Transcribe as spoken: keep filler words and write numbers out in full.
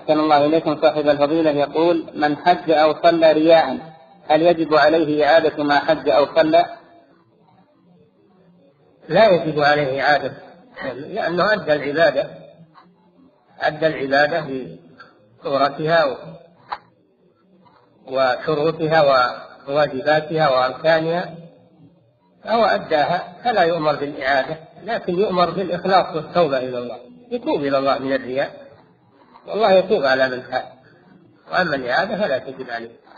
أحسن الله إليكم. صاحب الفضيلة يقول: من حج أو صلى رياء هل يجب عليه إعادة ما حج أو صلى؟ لا يجب عليه إعادة، لأنه أدى العبادة أدى العبادة بصورتها وشروطها وواجباتها وأركانها، فهو أداها، فلا يؤمر بالإعادة، لكن يؤمر بالإخلاص والتوبة إلى الله، يتوب إلى الله من الرياء، والله يتوب على من فعل، وأما الإعادة فلا تجب عليه.